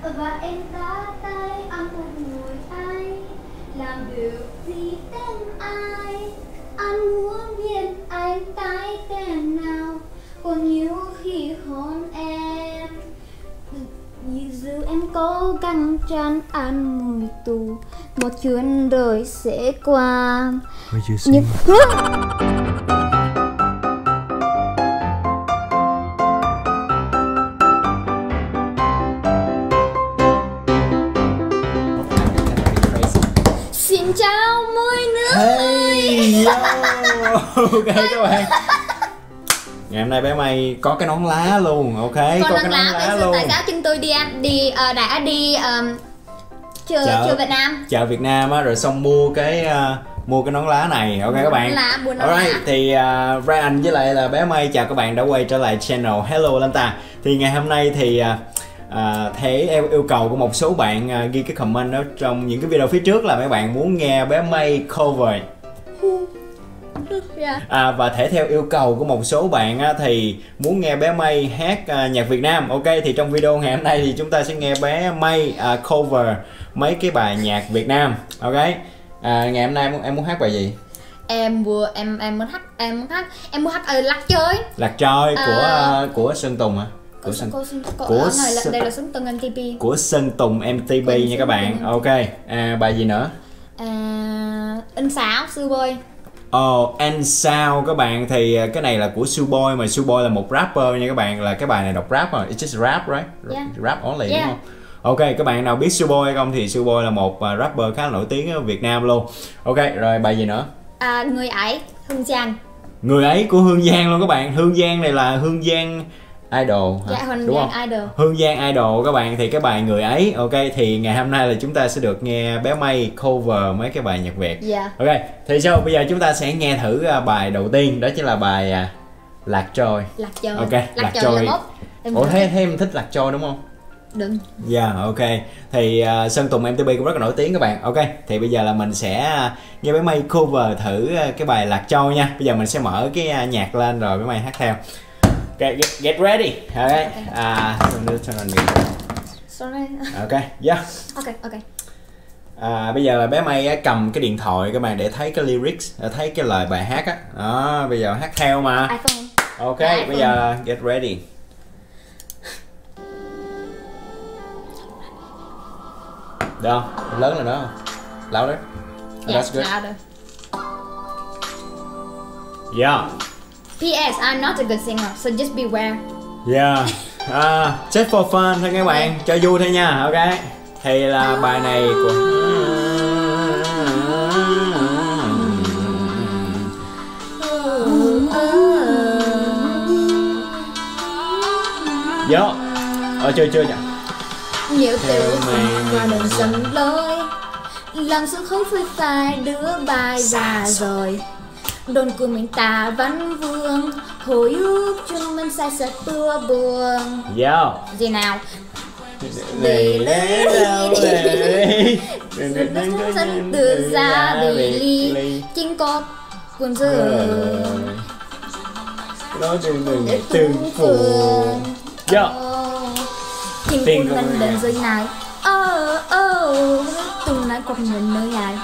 và em đã tay ăn một người ai làm được gì tên ai anh muốn biết anh tái tên nào còn nhiều khi hôn em dù em cố gắng tránh ăn mùi tù một chuyến đời sẽ qua nhưng xin chào mỗi nước hey, ok các bạn. Ngày hôm nay bé May có cái nón lá luôn, ok? Có cái nón lá luôn. Tại sao chúng tôi đã đi chợ Việt Nam? Chợ Việt Nam á, rồi xong mua cái nón lá này, ok các bạn. Alright, thì Ryan với lại là bé May chào các bạn đã quay trở lại channel Hello Lanta. Thì ngày hôm nay thì theo yêu cầu của một số bạn ghi cái comment đó trong những cái video phía trước là mấy bạn muốn nghe bé May cover. Và thể theo yêu cầu của một số bạn thì muốn nghe bé May hát nhạc Việt Nam. Ok, thì trong video ngày hôm nay thì chúng ta sẽ nghe bé May cover mấy cái bài nhạc Việt Nam. Ok, ngày hôm nay em muốn hát bài gì? Em muốn hát Lạc Trôi của Sơn Tùng hả? Đây là Sơn Tùng MTP. Của Sơn Tùng MTP nha các bạn. Ok, bài gì nữa? Anh Sáo Sư Boy. Anh Sao các bạn, thì cái này là của Suboy, mà Suboy là một rapper nha các bạn, là cái bài này đọc rap mà, it's just rap right? Yeah. Rap only đúng không? Ok, các bạn nào biết Suboy hay không thì Suboy là một rapper khá là nổi tiếng ở Việt Nam luôn. Ok, rồi bài gì nữa? Người ấy, Hương Giang. Người ấy của Hương Giang luôn các bạn. Hương Giang này là Hương Giang Idol hả? Dạ, Hương đúng Giang không? Idol. Hương Giang Idol các bạn, thì cái bài Người ấy. Ok, thì ngày hôm nay là chúng ta sẽ được nghe bé May cover mấy cái bài nhạc Việt. Dạ. Ok, thì sau bây giờ chúng ta sẽ nghe thử bài đầu tiên, đó chính là bài Lạc Trôi. Lạc Trôi. Ok, Lạc Trôi. Ủa thế em thích Lạc Trôi đúng không? Đúng. Dạ, ok. Thì Sơn Tùng MTP cũng rất là nổi tiếng các bạn. Ok, thì bây giờ là mình sẽ nghe bé May cover thử cái bài Lạc Trôi nha. Bây giờ mình sẽ mở cái nhạc lên rồi bé May hát theo. Okay, get ready. Okay. Turn on me. Sorry. Okay, yeah. Okay. Bây giờ là bé May cầm cái điện thoại các bạn để thấy cái lyrics, thấy cái lời bài hát á. Đó, bây giờ hát theo mà. iPhone. Ok, bây giờ get ready. Được không? Lớn lên đó không? Louder. Yes, That's good. louder. Yeah. P.S. I'm not a good singer, so just beware. Yeah. Just for fun thôi các bạn, cho vui thôi nha. Ok. Thì là bài này của Yo. Chưa. Nhiều tiểu mà đừng dần lối làm sự khối phơi phai đứa bài già rồi đồn của mình ta vẫn vương hồi ức chúng mình sai sật tua buồn. Yo. Gì nào? Để dẫn từ ra vì ly chính có cuốn giờ nói cho mình từng phường. Yo. Tình của lần lần rơi này từng nói cuộc mình nơi này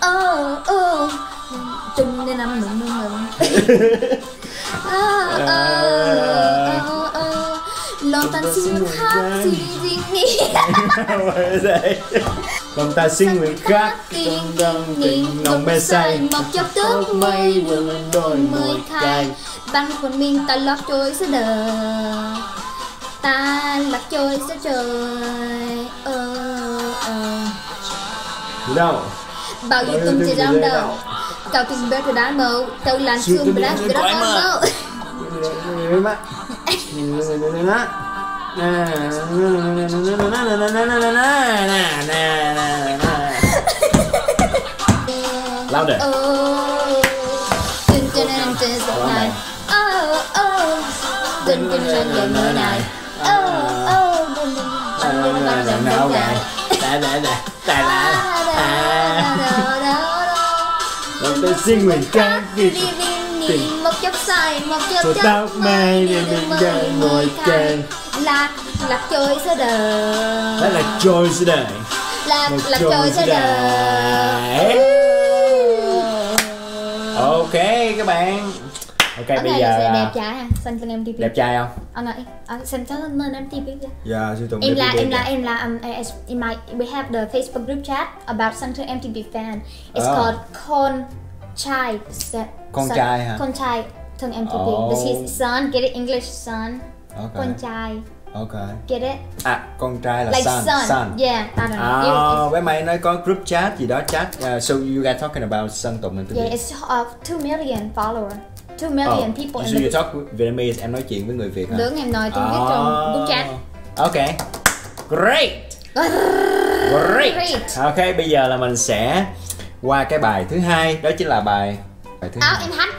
từng nên nằm mừng lòng ta xin người khác gì nghĩ lòng ta xin người khác tình lòng mê say một chốc tóc mây vườn đôi môi khai băng phần mình ta lót trôi giữa đời ta lạc trôi giữa trời đâu bao nhiêu tung chỉ trong đầu cậu tìm bé từ đá màu cậu làn xương đá từ đá màu louder. Đừng lên đèn nơi này. Lòng ta xin người khác đi một chốc say một chốc tóc mai để mình gần ngồi kề lạc trôi giữa đời. Đó là trôi giữa đời. Là trôi giữa đời. Ok các bạn. Ok bây giờ đẹp trai ha, Sơn Tùng MTV. Đẹp trai không? Anh ơi, Sơn Tùng lên MTV chưa? Dạ, Sơn Tùng em là in my we have the Facebook group chat about Sơn Tùng MTV fan. It's called Con Trai. Con trai hả? Con trai Tùng MTV. This is son, get it English son. Con trai. Ok. Get it? À, con trai là like son. Yeah, I don't know. Bé May nói có group chat gì đó chat. So you guys talking about Sơn Tùng MTV? Yeah, it's 2 million followers. 2 million people so in you talk Vietnamese, em nói chuyện với người Việt hả? Đúng, em nói tiếng Việt trong group chat. Ok. Great. Great. Ok, bây giờ là mình sẽ qua cái bài thứ hai, đó chính là bài thứ hai.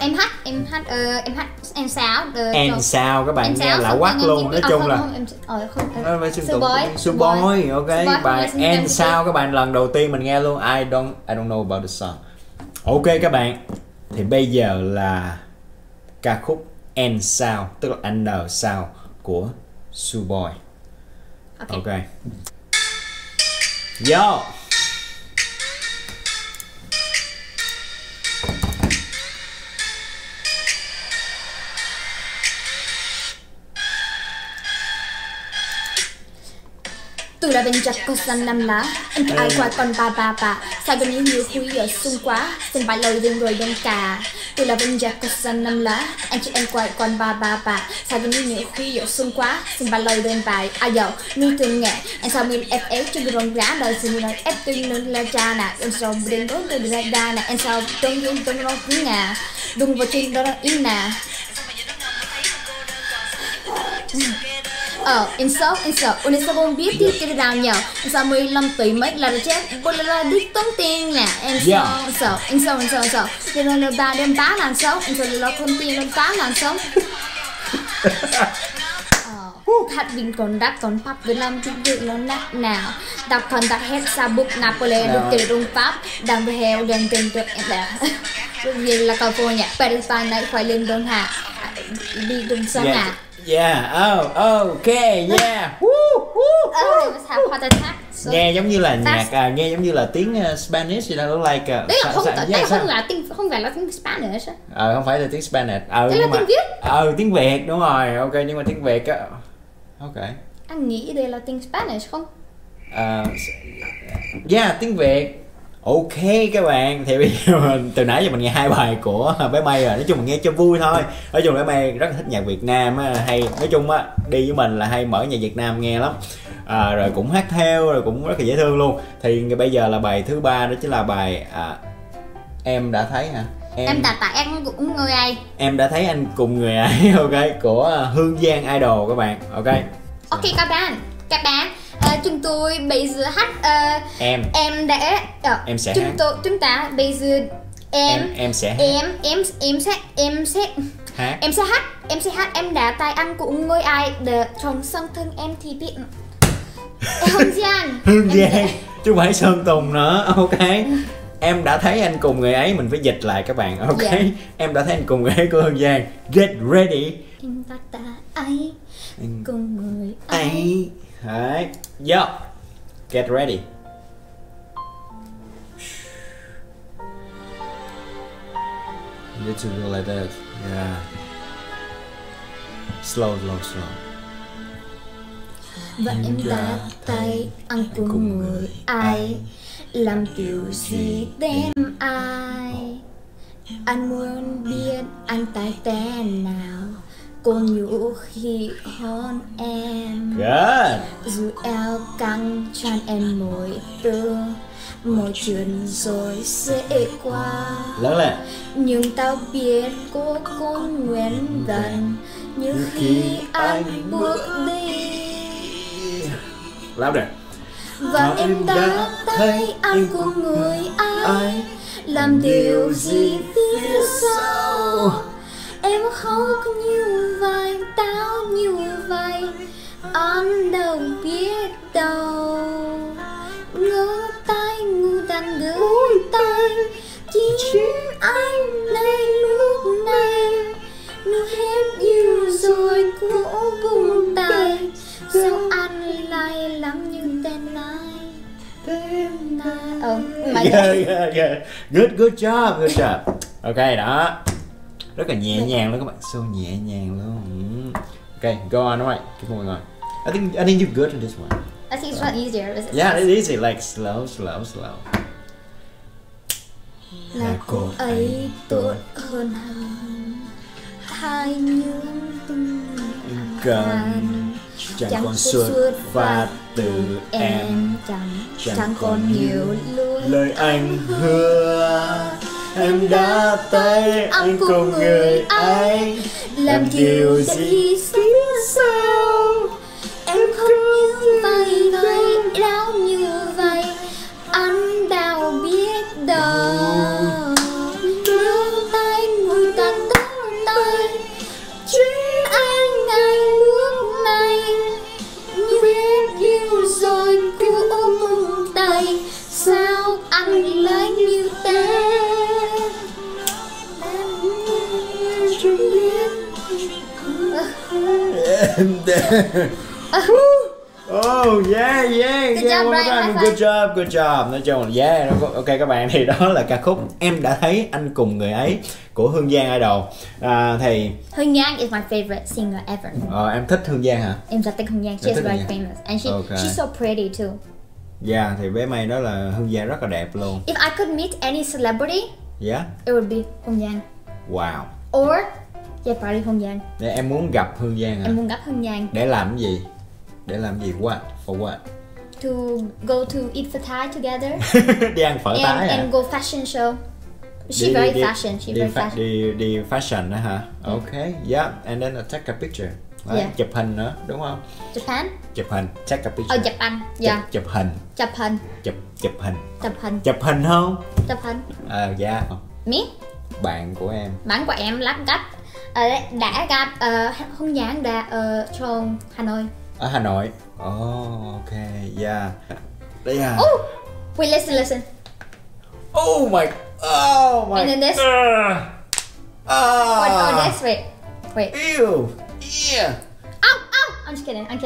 Em sao các bạn nghe lạ quắc luôn. Nói chung là nó phải Suboy. Ok, bài And sao các bạn lần đầu tiên mình nghe luôn. I don't know about the song. Ok các bạn, thì bây giờ là ca khúc And sao, tức là N sao của Suboy. Ok. Yo. Tôi là bên chặt con xanh năm lá, anh ai qua con ba. Sao bên nhiều khuy ở xung quá, xin bài lời đừng rồi đông cả. Tôi là bên chặt con xanh năm lá, anh chị em qua con ba. Sao bên nhiều khuy ở xung quá, xin bài lời đơn bài. Ai dầu, nuôi thường nghệ, anh sao mình FF cho đường giá đời xin nói ép tôi nên là cha nè, anh sao bên đối tôi ra đa nè, anh sao tôi nó cứ ngà, đừng vào trên đó là in nè. Em sợ, anh sao không biết thì cái nào nhở, anh sao 15 tuổi mấy là chết, bố là đi tốn tiền nè, anh sợ, cho nên là ba đêm tá làm sống, anh sợ là không tiền đêm tá làm sống. Hát bình còn đắt còn pop Việt Nam thì dự nó nát nào, đọc còn đặt hết sa bục Napoli được kể rung pháp, đang về heo đang tên được em đã, vì là California, Palestine này phải lên đơn hạ, đi đúng sông à. Yeah, okay, yeah. Nghe giống như là nhạc, nghe giống như là tiếng Spanish gì đó, like. Đấy là không phải là tiếng Spanish. Không phải là tiếng Spanish. Đấy là tiếng Việt. Tiếng Việt đúng rồi. Ok, nhưng mà tiếng Việt á. Ok. Anh nghĩ đây là tiếng Spanish không? Yeah, tiếng Việt. Ok các bạn, thì bây giờ từ nãy giờ mình nghe hai bài của bé May rồi, nói chung mình nghe cho vui thôi. Nói chung bé May rất là thích nhạc Việt Nam hay, nói chung á đi với mình là hay mở nhạc Việt Nam nghe lắm, rồi cũng hát theo, rồi cũng rất là dễ thương luôn. Thì bây giờ là bài thứ ba, đó chính là bài Em đã thấy hả? Em đã thấy anh cùng người ai? Em đã thấy anh cùng người ấy. Ok, của Hương Giang Idol các bạn. Ok. Ok các bạn. Chúng tôi bây giờ hát em đã em sẽ chúng ta bây giờ em sẽ hát em đã tay ăn của người ai để trong sân thân em thì biết Hương Giang chứ không phải Sơn Tùng nữa. Ok, em đã thấy anh cùng người ấy, mình phải dịch lại các bạn. Ok, em đã thấy anh cùng người ấy của Hương Giang. Get ready. Em đã thấy cùng người ấy. Đấy, yo, get ready. You need to do like that. Yeah. Slow. Và em đã tay ăn cùng người ai, làm điều gì tên ai. Anh muốn biết anh tại tên nào, cô nhiều khi hôn em. Good. Dù eo căng tràn em môi tương, mọi chuyện rồi sẽ qua. Lớn lên. Nhưng tao biết cô cũng nguyện gần như khi anh bước đi. Louder. Và em đã thấy anh cùng người ai, làm điều gì phía sau. Em khóc như vậy, tao như vậy, anh đâu biết đâu. Ngỡ tay ngu đàn gửi tay, chỉ anh này lúc này. Nước hết yêu rồi cũng buông tay, sao anh lại làm như then I. Good job. Ok đó, rất là nhẹ nhàng luôn các bạn, so nhẹ nhàng luôn. Ok, go on, alright, keep going on. I think you're good in this one. I think it's not easier. Yeah, it's easy, like slow. Là cô ấy tốt hơn hai những cần chẳng còn xuất phát từ em, chẳng còn nhiều lời anh hứa. Em đã thấy anh cùng người ấy làm điều gì sao em không như vậy, đau như vậy anh đâu biết đâu. Nếu tay người ta tới chỉ anh ngày lúc này như hết yêu rồi của mừng tay. Sao anh lại như thế? Oh yeah, good job. Nói chung là yeah, ok các bạn, thì đó là ca khúc Em Đã Thấy Anh Cùng Người Ấy của Hương Giang Idol. Thì Hương Giang is my favorite singer ever. Em thích Hương Giang hả? Em rất thích Hương Giang. She's very famous and she's so pretty too. Yeah, thì bé May đó là Hương Giang rất là đẹp luôn. If I could meet any celebrity, yeah, it would be Hương Giang. Wow. Or yeah, probably Hương Giang. Để em muốn gặp Hương Giang hả? Em muốn gặp Hương Giang. Để làm cái gì? Để làm gì? What? For what? To go to eat phở Thai together. Đi ăn phở Thái hả? And go fashion show. She's very fashion. She's very fashion. Đi fashion đó hả? Okay, yeah, and then take a picture. Yeah. Chụp hình nữa, đúng không? Japan. Chụp hình, take a picture. Japan. Yeah. Chụp hình. Chụp hình. Chụp hình. Chụp hình. Chụp hình không? Chụp hình. Yeah. Me? Bạn của em. Bạn của em lắp gấp đã gặp Hương Giang đã ở trong Hà Nội. Ở Hà Nội. Oh, okay, yeah. Yeah. Oh, wait, listen. Oh my. And then this. Oh, this. Wait. Ew. Yeah. Ow. I'm just kidding.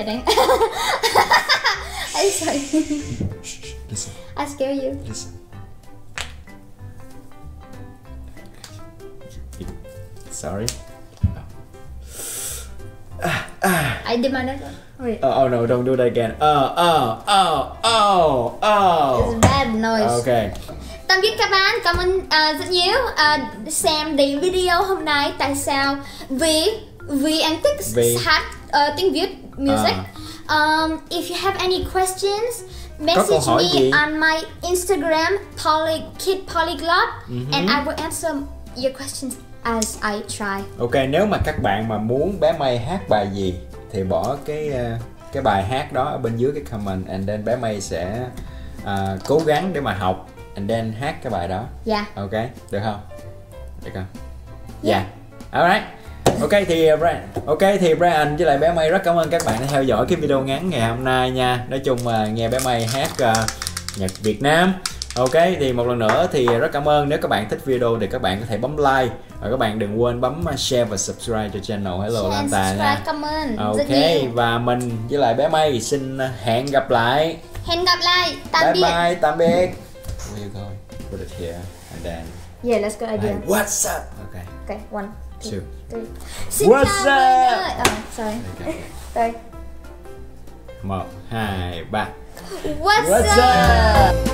I'm sorry. Shh, listen. I scare you. Listen. Sorry. I did my next one. Wait. Oh no, don't do that again. It's bad noise. Okay. Tạm biệt các bạn, cảm ơn rất nhiều xem đến video hôm nay. Tại sao? Vì anh thích hát tiếng Việt music. If you have any questions, message me on my Instagram Kid Polyglot and I will answer your questions as I try. Ok, nếu mà các bạn mà muốn bé May hát bài gì thì bỏ cái bài hát đó ở bên dưới cái comment, and then bé May sẽ cố gắng để mà học and then hát cái bài đó. Yeah. Ok, được không? Được không? Yeah. Alright. Ok thì Brian với lại bé May rất cảm ơn các bạn đã theo dõi cái video ngắn ngày hôm nay nha. Nói chung là nghe bé May hát nhạc Việt Nam. Ok, thì một lần nữa thì rất cảm ơn. Nếu các bạn thích video thì các bạn có thể bấm like và các bạn đừng quên bấm share và subscribe cho channel Hello Lanta nha. Cảm ơn. Ok, và mình với lại bé May xin hẹn gặp lại. Tạm biệt. Bye, tạm biệt. Where you going? Put it here and then. Yeah, let's go again. What's up? Okay, 1, 2, 3. What's up? Sorry. Sorry. 1, 2, 3. What's up?